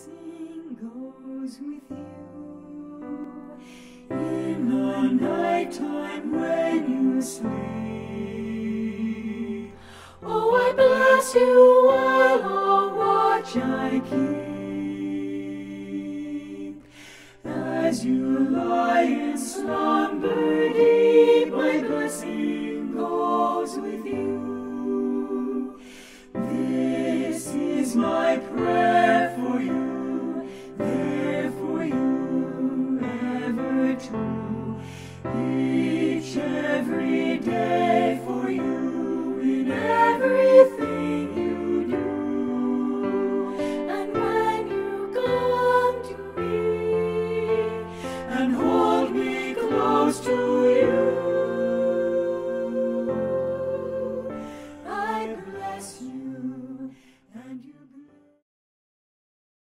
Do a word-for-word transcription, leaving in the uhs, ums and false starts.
blessing goes with you in the night time when you sleep. Oh, I bless you while all watch I keep. As you lie in slumber deep, my blessing goes with you. This is my prayer for you.